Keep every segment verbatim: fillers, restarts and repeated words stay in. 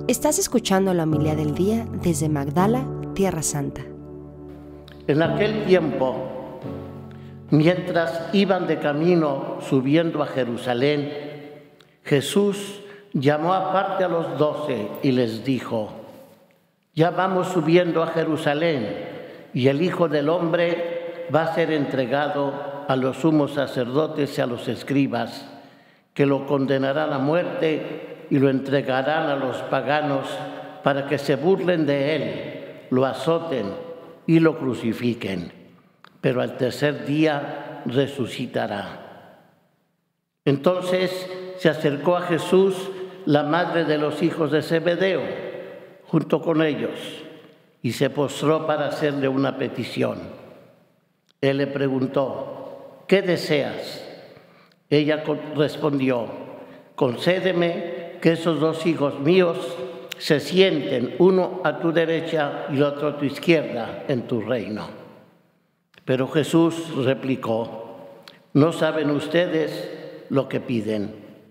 Estás escuchando la homilía del día desde Magdala, Tierra Santa. En aquel tiempo, mientras iban de camino subiendo a Jerusalén, Jesús llamó aparte a los doce y les dijo: ya vamos subiendo a Jerusalén, y el Hijo del Hombre va a ser entregado a los sumos sacerdotes y a los escribas, que lo condenarán a muerte y lo entregarán a los paganos para que se burlen de él, lo azoten y lo crucifiquen. Pero al tercer día resucitará. Entonces se acercó a Jesús la madre de los hijos de Zebedeo, junto con ellos, y se postró para hacerle una petición. Él le preguntó: ¿qué deseas? Ella respondió: concédeme que esos dos hijos míos se sienten, uno a tu derecha y el otro a tu izquierda, en tu reino. Pero Jesús replicó: no saben ustedes lo que piden.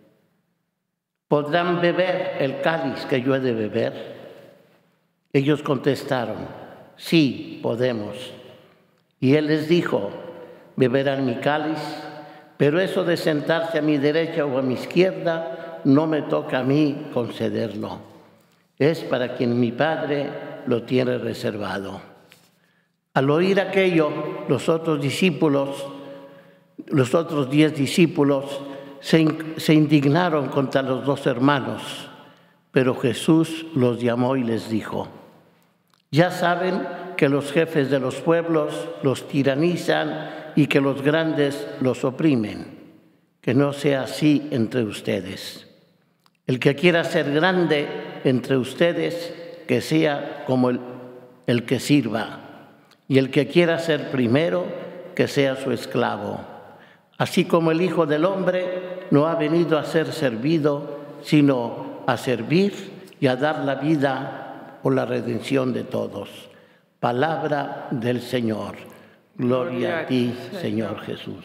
¿Podrán beber el cáliz que yo he de beber? Ellos contestaron: sí, podemos. Y él les dijo: beberán mi cáliz, pero eso de sentarse a mi derecha o a mi izquierda no me toca a mí concederlo. Es para quien mi Padre lo tiene reservado. Al oír aquello, los otros discípulos, los otros diez discípulos, se, se indignaron contra los dos hermanos, pero Jesús los llamó y les dijo: ya saben que los jefes de los pueblos los tiranizan y que los grandes los oprimen. Que no sea así entre ustedes. El que quiera ser grande entre ustedes, que sea como el, el que sirva. Y el que quiera ser primero, que sea su esclavo. Así como el Hijo del Hombre no ha venido a ser servido, sino a servir y a dar la vida por la redención de todos. Palabra del Señor. Gloria a ti, Señor Jesús.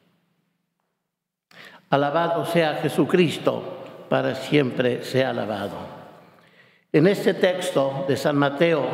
Alabado sea Jesucristo, para siempre sea alabado. En este texto de San Mateo,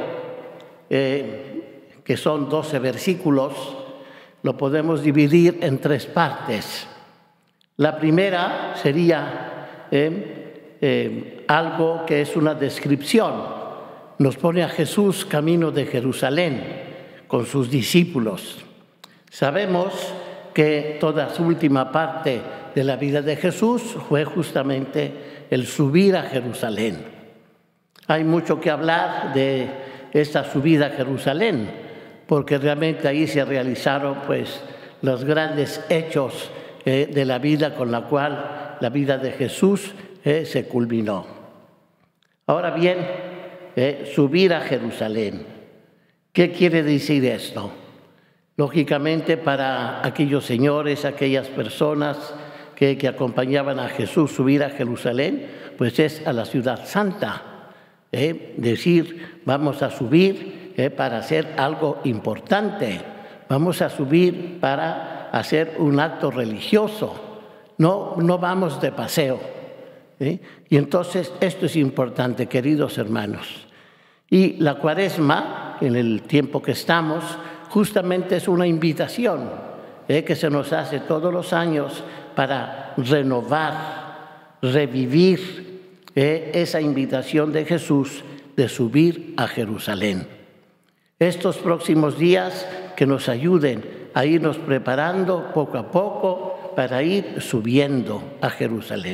eh, que son doce versículos, lo podemos dividir en tres partes. La primera sería eh, eh, algo que es una descripción. Nos pone a Jesús camino de Jerusalén con sus discípulos. Sabemos que toda su última parte de la vida de Jesús fue justamente el subir a Jerusalén. Hay mucho que hablar de esta subida a Jerusalén, porque realmente ahí se realizaron pues los grandes hechos eh, de la vida con la cual la vida de Jesús eh, se culminó. Ahora bien, eh, subir a Jerusalén. ¿Qué quiere decir esto? Lógicamente, para aquellos señores, aquellas personas que, que acompañaban a Jesús subir a Jerusalén, pues es a la ciudad santa. ¿eh? Decir, vamos a subir eh, para hacer algo importante. Vamos a subir para hacer un acto religioso. No, no vamos de paseo. ¿eh? Y entonces esto es importante, queridos hermanos. Y la Cuaresma, en el tiempo que estamos, justamente es una invitación eh, que se nos hace todos los años para renovar, revivir eh, esa invitación de Jesús de subir a Jerusalén. Estos próximos días que nos ayuden a irnos preparando poco a poco para ir subiendo a Jerusalén.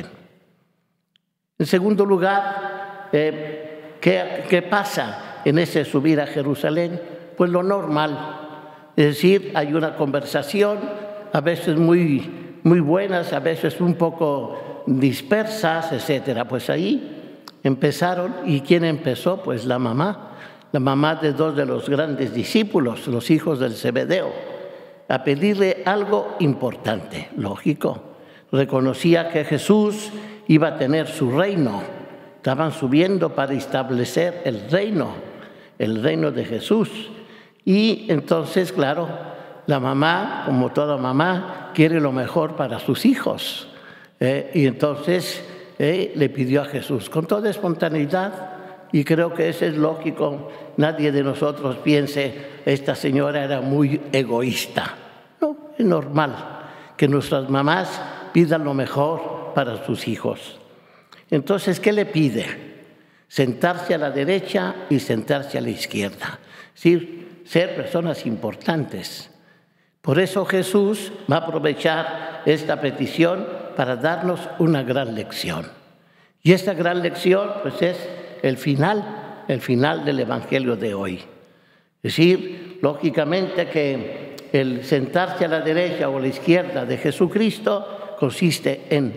En segundo lugar, eh, ¿qué, ¿qué pasa en ese subir a Jerusalén? Pues lo normal. Es decir, hay una conversación, a veces muy, muy buenas, a veces un poco dispersas, etcétera. Pues ahí empezaron. ¿Y quién empezó? Pues la mamá, la mamá de dos de los grandes discípulos, los hijos del Zebedeo, a pedirle algo importante, lógico. Reconocía que Jesús iba a tener su reino. Estaban subiendo para establecer el reino, el reino de Jesús. Y entonces, claro, la mamá, como toda mamá, quiere lo mejor para sus hijos. Eh, y entonces eh, le pidió a Jesús, con toda espontaneidad, Y creo que eso es lógico. Nadie de nosotros piense, esta señora era muy egoísta. No, es normal que nuestras mamás pidan lo mejor para sus hijos. Entonces, ¿qué le pide? Sentarse a la derecha y sentarse a la izquierda. Es decir, ser personas importantes. Por eso Jesús va a aprovechar esta petición para darnos una gran lección. Y esta gran lección, pues, es el final, el final del Evangelio de hoy. Es decir, lógicamente que el sentarse a la derecha o a la izquierda de Jesucristo consiste en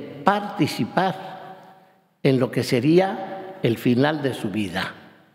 participar en lo que sería el final de su vida.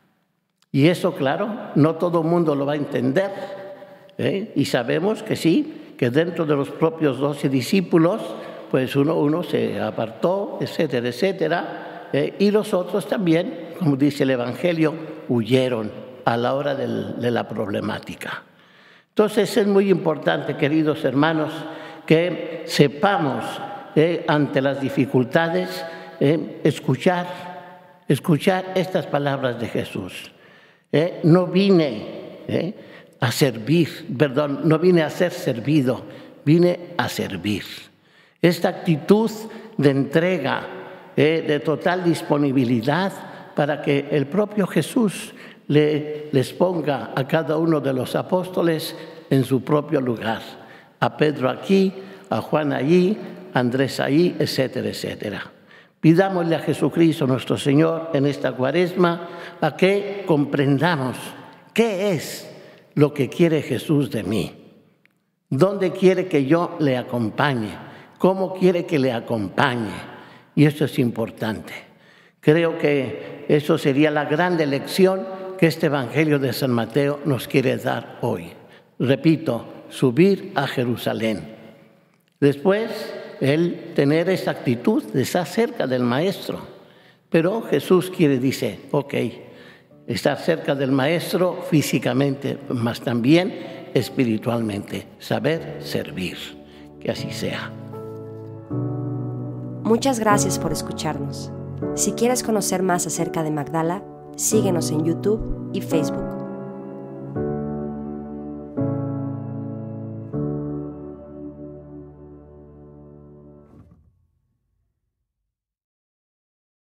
Y eso, claro, no todo el mundo lo va a entender, ¿eh? Y sabemos que sí, que dentro de los propios doce discípulos, pues uno, uno se apartó, etcétera, etcétera, ¿eh? Y los otros también, como dice el Evangelio, huyeron a la hora del, de la problemática. Entonces es muy importante, queridos hermanos, que sepamos eh, ante las dificultades eh, escuchar, escuchar estas palabras de Jesús. Eh, no vine eh, a servir, perdón, no vine a ser servido, vine a servir. Esta actitud de entrega, eh, de total disponibilidad para que el propio Jesús le, les ponga a cada uno de los apóstoles en su propio lugar. A Pedro aquí, a Juan allí, a Andrés allí, etcétera, etcétera. Pidámosle a Jesucristo nuestro Señor en esta Cuaresma a que comprendamos qué es lo que quiere Jesús de mí, dónde quiere que yo le acompañe, cómo quiere que le acompañe. Y eso es importante. Creo que eso sería la gran lección que este Evangelio de San Mateo nos quiere dar hoy. Repito, subir a Jerusalén. Después, el tener esa actitud de estar cerca del Maestro. Pero Jesús quiere, dice, ok, estar cerca del Maestro físicamente, mas también espiritualmente, saber servir. Que así sea. Muchas gracias por escucharnos. Si quieres conocer más acerca de Magdala, síguenos en YouTube y Facebook.